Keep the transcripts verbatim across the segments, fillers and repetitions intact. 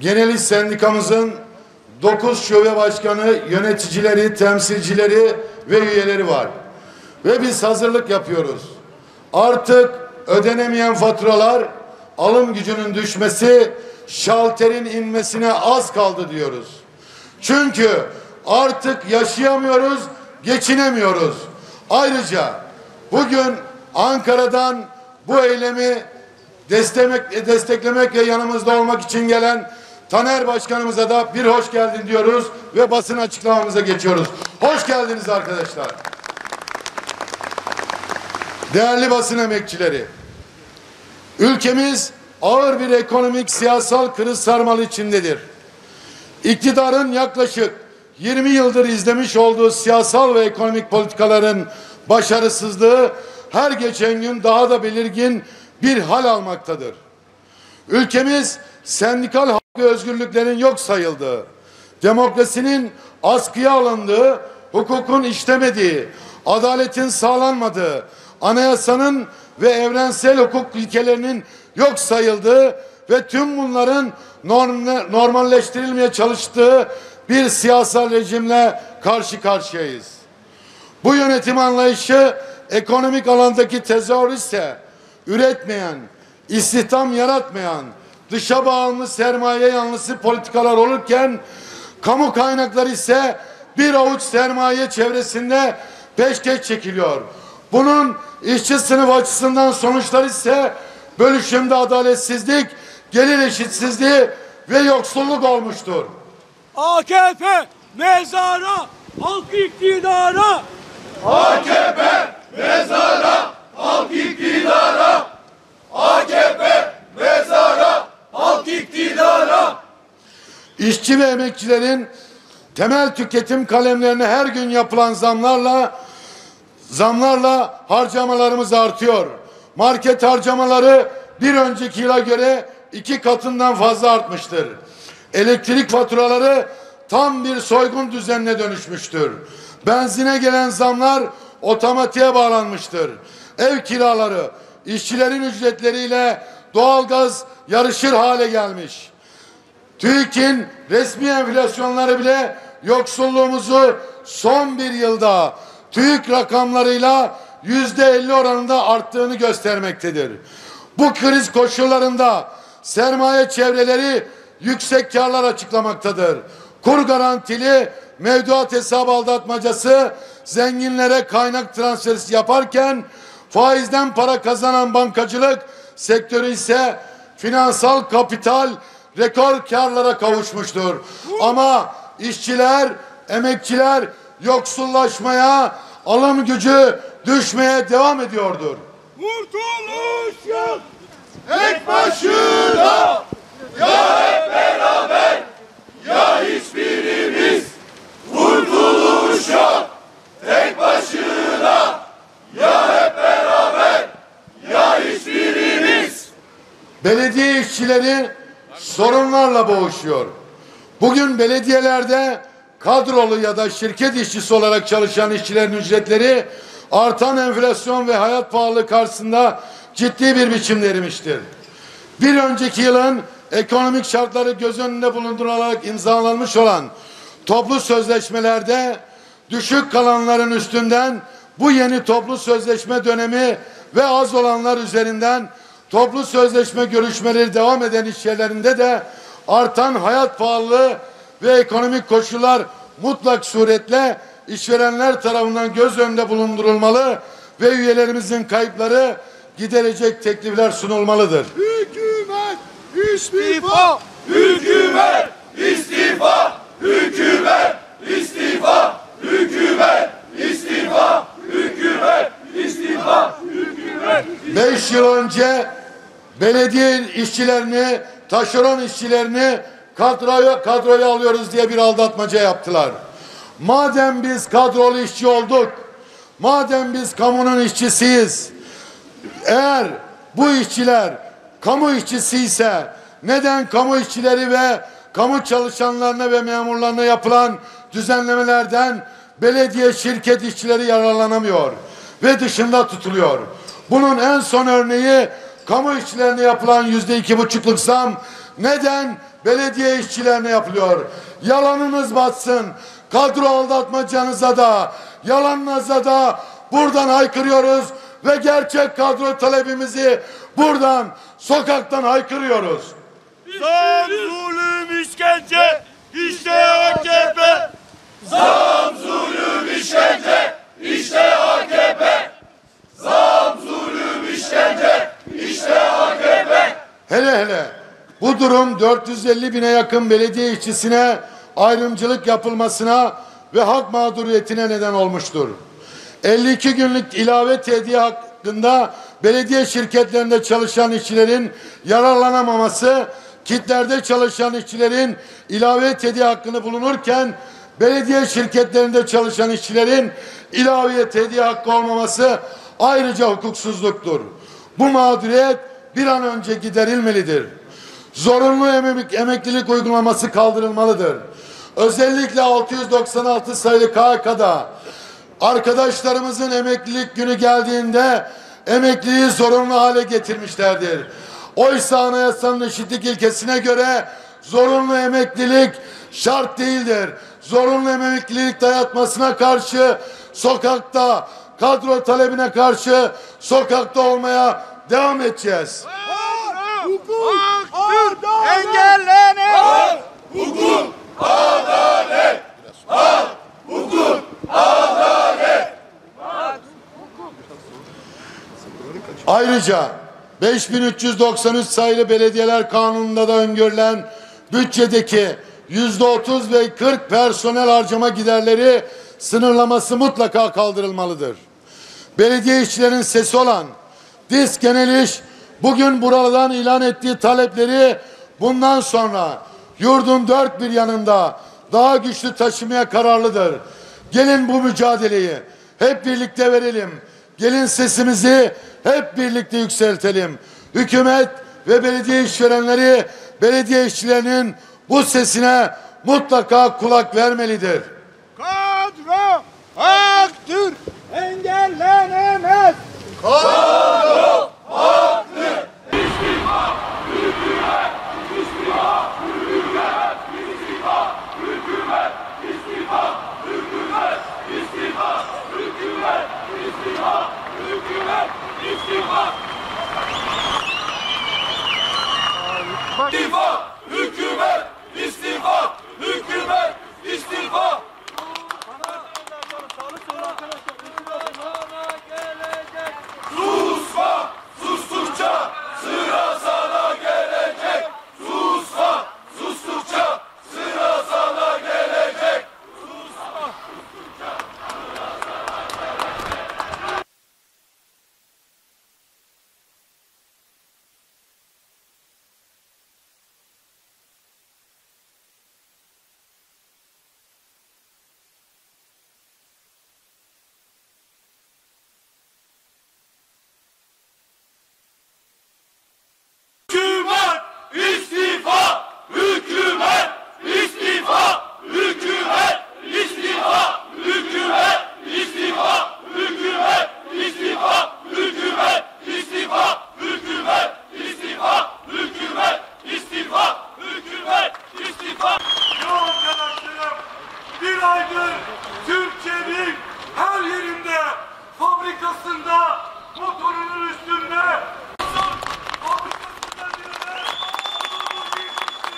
Genel İş Sendikamızın dokuz şube başkanı, yöneticileri, temsilcileri ve üyeleri var. Ve biz hazırlık yapıyoruz. Artık ödenemeyen faturalar, alım gücünün düşmesi, şalterin inmesine az kaldı diyoruz. Çünkü artık yaşayamıyoruz, geçinemiyoruz. Ayrıca bugün Ankara'dan bu eylemi desteklemek, desteklemek ve yanımızda olmak için gelen Taner Başkanımıza da bir hoş geldin diyoruz ve basın açıklamamıza geçiyoruz. Hoş geldiniz arkadaşlar. Değerli basın emekçileri, ülkemiz ağır bir ekonomik siyasal kriz sarmalı içindedir. İktidarın yaklaşık yirmi yıldır izlemiş olduğu siyasal ve ekonomik politikaların başarısızlığı her geçen gün daha da belirgin bir hal almaktadır. Ülkemiz sendikal hak ve özgürlüklerin yok sayıldığı, demokrasinin askıya alındığı, hukukun işlemediği, adaletin sağlanmadığı, anayasanın ve evrensel hukuk ilkelerinin yok sayıldığı ve tüm bunların normalleştirilmeye çalıştığı bir siyasal rejimle karşı karşıyayız. Bu yönetim anlayışı ekonomik alandaki tezahür ise üretmeyen, istihdam yaratmayan, dışa bağımlı sermaye yanlısı politikalar olurken kamu kaynakları ise bir avuç sermaye çevresinde peşkeş çekiliyor. Bunun işçi sınıf açısından sonuçları ise bölüşümde adaletsizlik, gelir eşitsizliği ve yoksulluk olmuştur. A K P mezara, halk iktidara. A K P mezara, halk iktidara. A K P mezara, halk iktidara. İşçi ve emekçilerin temel tüketim kalemlerine her gün yapılan zamlarla zamlarla harcamalarımız artıyor. Market harcamaları bir önceki yıla göre iki katından fazla artmıştır. Elektrik faturaları tam bir soygun düzenine dönüşmüştür. Benzine gelen zamlar otomatiğe bağlanmıştır. Ev kiraları, işçilerin ücretleriyle doğalgaz yarışır hale gelmiş. TÜİK'in resmi enflasyonları bile yoksulluğumuzu son bir yılda TÜİK rakamlarıyla yüzde elli oranında arttığını göstermektedir. Bu kriz koşullarında sermaye çevreleri yüksek karlar açıklamaktadır. Kur garantili mevduat hesabı aldatmacası zenginlere kaynak transferi yaparken faizden para kazanan bankacılık sektörü ise finansal kapital rekor karlara kavuşmuştur. Ama işçiler, emekçiler yoksullaşmaya, alım gücü düşmeye devam ediyordur. Kurtuluş yok. Tek başına, ya hep beraber, ya hiçbirimiz. Kurtuluş yok. Tek başına, ya hep beraber, ya hiçbirimiz. Belediye işçileri sorunlarla boğuşuyor. Bugün belediyelerde kadrolu ya da şirket işçisi olarak çalışan işçilerin ücretleri artan enflasyon ve hayat pahalılığı karşısında ciddi bir biçimde erimiştir. Bir önceki yılın ekonomik şartları göz önünde bulundurularak imzalanmış olan toplu sözleşmelerde düşük kalanların üstünden bu yeni toplu sözleşme dönemi ve az olanlar üzerinden toplu sözleşme görüşmeleri devam eden iş yerlerinde de artan hayat pahalılığı ve ekonomik koşullar mutlak suretle işverenler tarafından göz önünde bulundurulmalı ve üyelerimizin kayıpları giderecek teklifler sunulmalıdır. Hükümet istifa. Hükümet istifa. Hükümet istifa. Hükümet istifa. Hükümet istifa. Hükümet. Beş yıl önce belediye işçilerini, taşeron işçilerini kadroya, kadroya alıyoruz diye bir aldatmaca yaptılar. Madem biz kadrolu işçi olduk, madem biz kamunun işçisiyiz, eğer bu işçiler kamu işçisi ise neden kamu işçileri ve kamu çalışanlarına ve memurlarına yapılan düzenlemelerden belediye şirket işçileri yararlanamıyor ve dışında tutuluyor? Bunun en son örneği kamu işçilerine yapılan yüzde iki buçukluk zam neden belediye işçilerine yapılıyor? Yalanınız batsın. Kadro aldatmacanıza da, yalanınıza da buradan haykırıyoruz ve gerçek kadro talebimizi buradan, sokaktan haykırıyoruz. Zam, zulüm, işkence, işte A K P. Zam, zulüm, işkence, işte A K P. Zam, zulüm, işkence, işte A K P. Hele hele bu durum dört yüz elli bine yakın belediye işçisine ayrımcılık yapılmasına ve hak mağduriyetine neden olmuştur. elli iki günlük ilave tediye hakkında belediye şirketlerinde çalışan işçilerin yararlanamaması, kitlerde çalışan işçilerin ilave tediye hakkını bulunurken belediye şirketlerinde çalışan işçilerin ilave tediye hakkı olmaması ayrıca hukuksuzluktur. Bu mağduriyet bir an önce giderilmelidir. Zorunlu emek, emeklilik uygulaması kaldırılmalıdır. Özellikle altı yüz doksan altı sayılı K H K'da arkadaşlarımızın emeklilik günü geldiğinde emekliliği zorunlu hale getirmişlerdir. Oysa anayasanın eşitlik ilkesine göre zorunlu emeklilik şart değildir. Zorunlu emeklilik dayatmasına karşı sokakta, kadro talebine karşı sokakta olmaya devam edeceğiz. Hukuk, adalet, engellenemez. Hukuk, adalet, hak, hukuk, adalet. Ayrıca beş bin üç yüz doksan üç sayılı Belediyeler Kanunu'nda da öngörülen bütçedeki yüzde otuz ve kırk personel harcama giderleri sınırlaması mutlaka kaldırılmalıdır. Belediye işçilerin sesi olan DİSK Genel İş bugün buradan ilan ettiği talepleri bundan sonra yurdun dört bir yanında daha güçlü taşımaya kararlıdır. Gelin bu mücadeleyi hep birlikte verelim. Gelin sesimizi hep birlikte yükseltelim. Hükümet ve belediye işverenleri belediye işçilerinin bu sesine mutlaka kulak vermelidir. Kadro haktır, engellenemez. Kadro haktır. İstifa, hükümet, istifa, hükümet, istifa, hükümet, istifa, hükümet, istifa, hükümet, istifa, hükümet, istifa. İstifa, hükümet, istifa, hükümet, istifa. Susma, sustukça sıra sana gelecek. Susma, sustukça sıra sana gelecek. Susma, sustukça sıra sana gelecek. Hükümet istifa, hükümet istifa, hükümet istifa, hükümet istifa, hükümet istifa, hükümet istifa, hükümet istifa, hükümet istifa, hükümet istifa. Yol arkadaşlarım, bir aydır Türkiye'nin her yerinde, fabrikasında, motorunun üstünde, fabrikasında birine olduğumuz iyi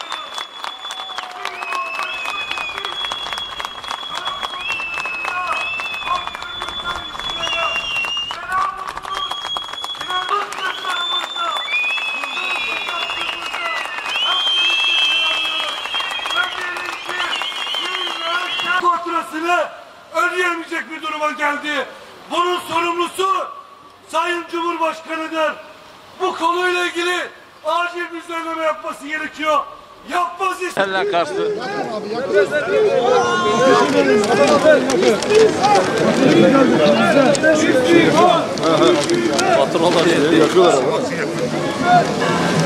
faturasını ödeyemeyecek bir duruma geldi. Bunun sorumlusu Sayın Cumhurbaşkanı'dır. Bu konuyla ilgili acil bir düzenleme yapması gerekiyor. Yapmaz işte. Eller kastı. İstifa! Patronlar yakıyorlar.